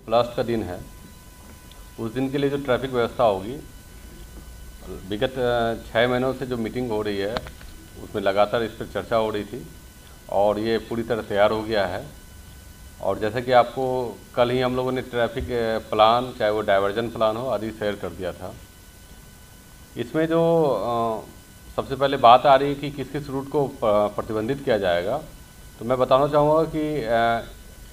Last का दिन है, उस दिन के लिए जो ट्रैफिक व्यवस्था होगी, विगत 6 महीनों से जो मीटिंग हो रही है उसमें लगातार इस पर चर्चा हो रही थी और ये पूरी तरह तैयार हो गया है। और जैसा कि आपको कल ही हम लोगों ने ट्रैफिक प्लान, चाहे वो डाइवर्जन प्लान हो, आदि शेयर कर दिया था। इसमें जो सबसे पहले बात आ रही है कि किस किस रूट को प्रतिबंधित किया जाएगा, तो मैं बताना चाहूँगा कि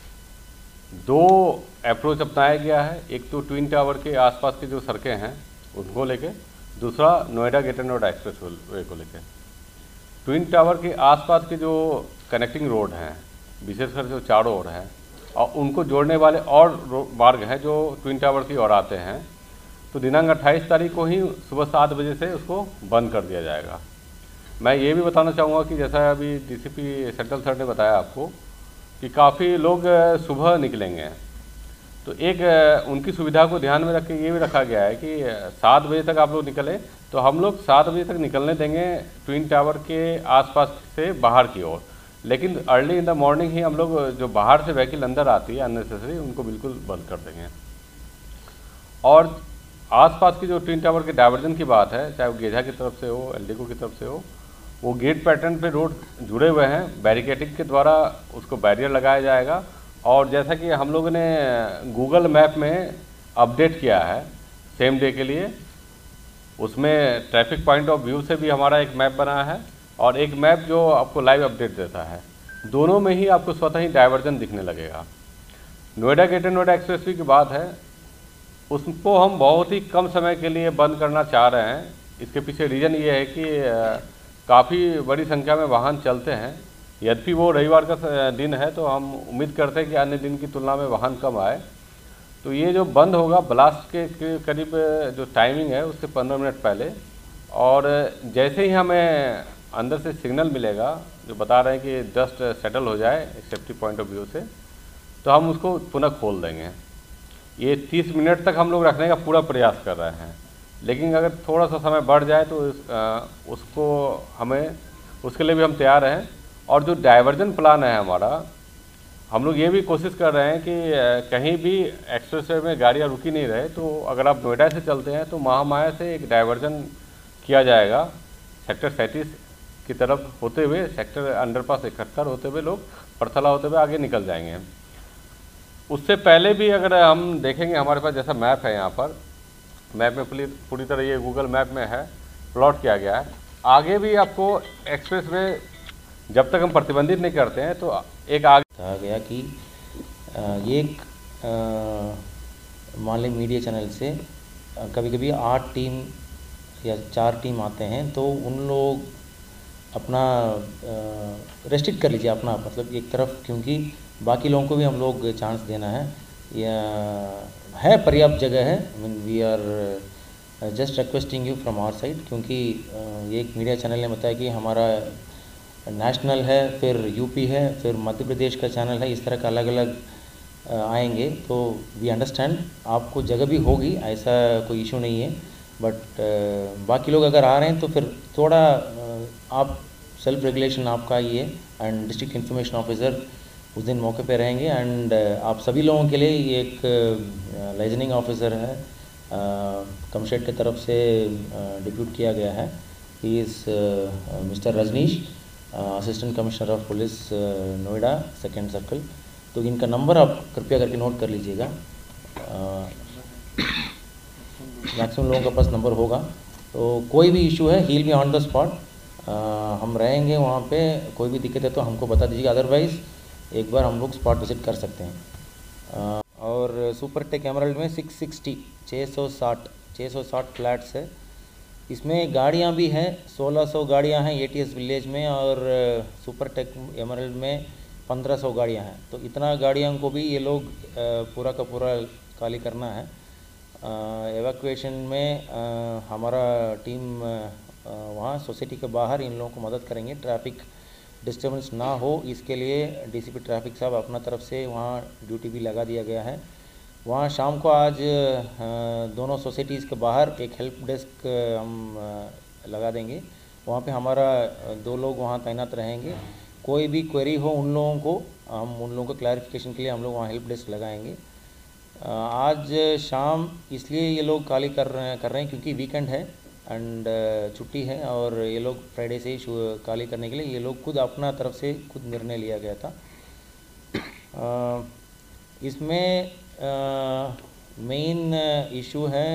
दो अप्रोच अपनाया गया है। एक तो ट्विन टावर के आसपास की जो सड़कें हैं उनको लेके, दूसरा Noida greater Noida expressway को लेके। ट्विन टावर के आसपास के जो कनेक्टिंग रोड हैं, विशेषकर जो चारों ओर हैं, और उनको जोड़ने वाले और मार्ग हैं जो ट्विन टावर की ओर आते हैं, तो दिनांक 28 तारीख को ही सुबह 7 बजे से उसको बंद कर दिया जाएगा। मैं ये भी बताना चाहूँगा कि जैसा अभी डीसीपी सेंट्रल सर ने बताया आपको कि काफ़ी लोग सुबह निकलेंगे, तो एक उनकी सुविधा को ध्यान में रख के ये भी रखा गया है कि 7 बजे तक आप लोग निकलें, तो हम लोग 7 बजे तक निकलने देंगे ट्विन टावर के आसपास से बाहर की ओर, लेकिन अर्ली इन द मॉर्निंग ही हम लोग जो बाहर से व्हीकल अंदर आती है अननेसेसरी, उनको बिल्कुल बंद कर देंगे। और आसपास की जो ट्विन टावर के डाइवर्जन की बात है, चाहे वो गेझा की तरफ से हो, एल्डिको की तरफ से हो, वो गेट पैटर्न पे रोड जुड़े हुए हैं, बैरिकेडिंग के द्वारा उसको बैरियर लगाया जाएगा। और जैसा कि हम लोगों ने गूगल मैप में अपडेट किया है सेम डे के लिए, उसमें ट्रैफिक पॉइंट ऑफ व्यू से भी हमारा एक मैप बना है और एक मैप जो आपको लाइव अपडेट देता है। दोनों में ही आपको स्वतः ही डाइवर्जन दिखने लगेगा। नोएडा ग्रेटर नोएडा एक्सप्रेसवे की बात है, उसको हम बहुत ही कम समय के लिए बंद करना चाह रहे हैं। इसके पीछे रीज़न ये है कि काफ़ी बड़ी संख्या में वाहन चलते हैं। यद्यपि वो रविवार का दिन है, तो हम उम्मीद करते हैं कि अन्य दिन की तुलना में वाहन कम आए। तो ये जो बंद होगा ब्लास्ट के करीब जो टाइमिंग है उससे 15 मिनट पहले, और जैसे ही हमें अंदर से सिग्नल मिलेगा जो बता रहे हैं कि डस्ट सेटल हो जाए एक सेफ्टी पॉइंट ऑफ व्यू से, तो हम उसको पुनः खोल देंगे। ये 30 मिनट तक हम लोग रखने का पूरा प्रयास कर रहे हैं, लेकिन अगर थोड़ा सा समय बढ़ जाए तो उसको हमें, उसके लिए भी हम तैयार हैं। और जो डाइवर्जन प्लान है हमारा, हम लोग ये भी कोशिश कर रहे हैं कि कहीं भी एक्सप्रेसवे में गाड़ियाँ रुकी नहीं रहे। तो अगर आप नोएडा से चलते हैं तो महामाया से एक डाइवर्जन किया जाएगा सेक्टर 37 की तरफ होते हुए, सेक्टर अंडरपास 71 होते हुए लोग परथला होते हुए आगे निकल जाएंगे। उससे पहले भी अगर हम देखेंगे, हमारे पास जैसा मैप है, यहाँ पर मैप में पूरी तरह ये गूगल मैप में है, प्लॉट किया गया है। आगे भी आपको एक्सप्रेस में जब तक हम प्रतिबंधित नहीं करते हैं तो एक आगे कहा गया कि ये एक मान लें मीडिया चैनल से कभी कभी 8 टीम या 4 टीम आते हैं, तो उन लोग अपना रेस्ट्रिक्ट कर लीजिए अपना, मतलब एक तरफ, क्योंकि बाकी लोगों को भी हम लोग चांस देना है। या है पर्याप्त जगह है। I mean we are just requesting you from our side, क्योंकि ये एक मीडिया चैनल ने बताया कि हमारा नेशनल है, फिर यूपी है, फिर मध्य प्रदेश का चैनल है, इस तरह का अलग अलग आएंगे। तो वी अंडरस्टैंड आपको जगह भी होगी, ऐसा कोई इशू नहीं है। बट बाकी लोग अगर आ रहे हैं तो फिर थोड़ा आप सेल्फ रेगुलेशन आपका ही है। एंड डिस्ट्रिक्ट इंफॉर्मेशन ऑफिसर उस दिन मौके पे रहेंगे। एंड आप सभी लोगों के लिए ये एक लाइजनिंग ऑफिसर है, कमशेट की तरफ से डिप्यूट किया गया है। He is mister Rajneesh, assistant commissioner of police Noida 2nd circle. तो इनका नंबर आप कृपया करके नोट कर लीजिएगा। मैक्सिमम लोगों के पास नंबर होगा, तो कोई भी इशू है he will be on the spot. हम रहेंगे वहाँ पे, कोई भी दिक्कत है तो हमको बता दीजिएगा, अदरवाइज़ एक बार हम लोग स्पॉट विजिट कर सकते हैं। और सुपर टेक एमराल्ड में 660 फ्लैट्स है। इसमें गाड़ियाँ भी हैं, 1600 गाड़ियाँ हैं एटीएस विलेज में, और सुपर टेक एमराल्ड में 1500 गाड़ियाँ हैं। तो इतना गाड़ियों को भी ये लोग पूरा का पूरा खाली करना है। एवैक्यूएशन में हमारा टीम वहाँ सोसाइटी के बाहर इन लोगों को मदद करेंगे, ट्रैफिक डिस्टर्बेंस ना हो इसके लिए डीसीपी ट्रैफिक साहब अपना तरफ से वहाँ ड्यूटी भी लगा दिया गया है। वहाँ शाम को आज दोनों सोसाइटीज़ के बाहर एक हेल्प डेस्क हम लगा देंगे। वहाँ पे हमारा 2 लोग वहाँ तैनात रहेंगे। कोई भी क्वेरी हो उन लोगों को, हम उन लोगों को क्लैरिफिकेशन के लिए हम लोग वहाँ हेल्प डेस्क लगाएंगे। आज शाम इसलिए ये लोग खाली कर रहे हैं क्योंकि वीकेंड है एंड छुट्टी है, और ये लोग फ्राइडे से ही खाली करने के लिए ये लोग खुद अपना तरफ से खुद निर्णय लिया गया था। इसमें मेन इशू है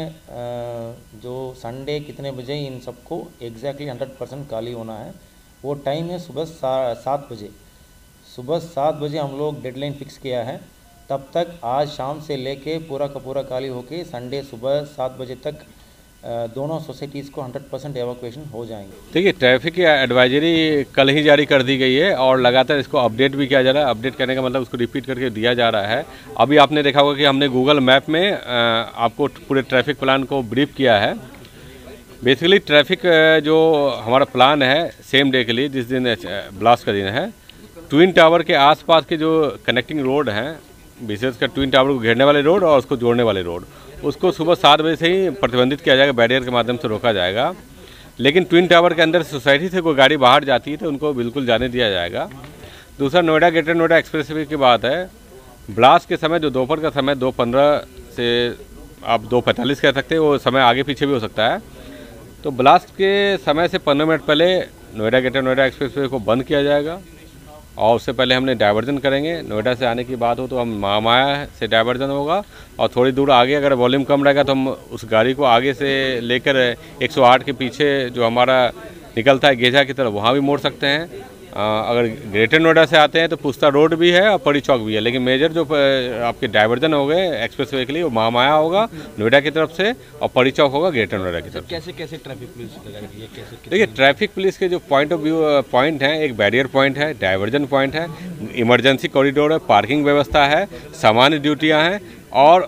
जो संडे कितने बजे इन सबको एग्जैक्टली 100% खाली होना है। वो टाइम है सुबह 7 बजे। सुबह 7 बजे हम लोग डेडलाइन फिक्स किया है। तब तक आज शाम से लेके पूरा का पूरा खाली होके संडे सुबह 7 बजे तक दोनों सोसाइटीज़ को 100% एवैक्यूएशन हो जाएंगे। देखिए, ट्रैफिक की एडवाइजरी कल ही जारी कर दी गई है और लगातार इसको अपडेट भी किया जा रहा है। अपडेट करने का मतलब उसको रिपीट करके दिया जा रहा है। अभी आपने देखा होगा कि हमने गूगल मैप में आपको पूरे ट्रैफिक प्लान को ब्रीफ किया है। बेसिकली ट्रैफिक जो हमारा प्लान है सेम डे के लिए, जिस दिन ब्लास्ट का दिन है, ट्विन टावर के आसपास के जो कनेक्टिंग रोड हैं, विशेषकर ट्विन टावर को घेरने वाले रोड और उसको जोड़ने वाले रोड, उसको सुबह 7 बजे से ही प्रतिबंधित किया जाएगा, बैरियर के माध्यम से रोका जाएगा। लेकिन ट्विन टावर के अंदर सोसाइटी से कोई गाड़ी बाहर जाती है तो उनको बिल्कुल जाने दिया जाएगा। दूसरा, नोएडा ग्रेटर नोएडा एक्सप्रेसवे की बात है। ब्लास्ट के समय जो दोपहर का समय 2:15 से आप 2:45 कह सकते हैं, वो समय आगे पीछे भी हो सकता है। तो ब्लास्ट के समय से 15 मिनट पहले नोएडा ग्रेटर नोएडा एक्सप्रेसवे को बंद किया जाएगा और उससे पहले हमने डाइवर्जन करेंगे। नोएडा से आने की बात हो तो हम महामाया से डाइवर्जन होगा और थोड़ी दूर आगे अगर वॉल्यूम कम रहेगा तो हम उस गाड़ी को आगे से लेकर 108 के पीछे जो हमारा निकलता है गेजा की तरफ, वहाँ भी मोड़ सकते हैं। अगर ग्रेटर नोएडा से आते हैं तो पुस्ता रोड भी है और परी चौक भी है, लेकिन मेजर जो आपके डाइवर्जन हो गए एक्सप्रेसवे के लिए वो महामाया होगा नोएडा की तरफ से और परी चौक होगा ग्रेटर नोएडा की तरफ। कैसे कैसे ट्रैफिक पुलिस लगाएगी? देखिए, ट्रैफिक पुलिस के जो पॉइंट ऑफ व्यू पॉइंट हैं, एक बैरियर पॉइंट है, डाइवर्जन पॉइंट है, इमरजेंसी कॉरिडोर है, पार्किंग व्यवस्था है, सामान्य ड्यूटियाँ हैं, और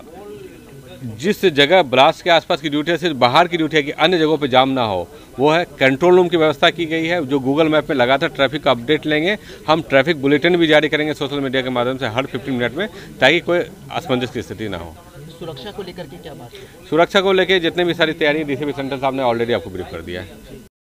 जिस जगह ब्लास्ट के आसपास की ड्यूटी है, सिर्फ बाहर की ड्यूटी है कि अन्य जगहों पे जाम ना हो, वो है कंट्रोल रूम की व्यवस्था की गई है, जो गूगल मैप में लगातार ट्रैफिक का अपडेट लेंगे। हम ट्रैफिक बुलेटिन भी जारी करेंगे सोशल मीडिया के माध्यम से हर 15 मिनट में, ताकि कोई असमंजस की स्थिति ना हो। सुरक्षा को लेकर के क्या बात है? सुरक्षा को लेकर जितने भी सारी तैयारी डीसीपी सेंटर साहब ने ऑलरेडी आपको ब्रीफ कर दिया है।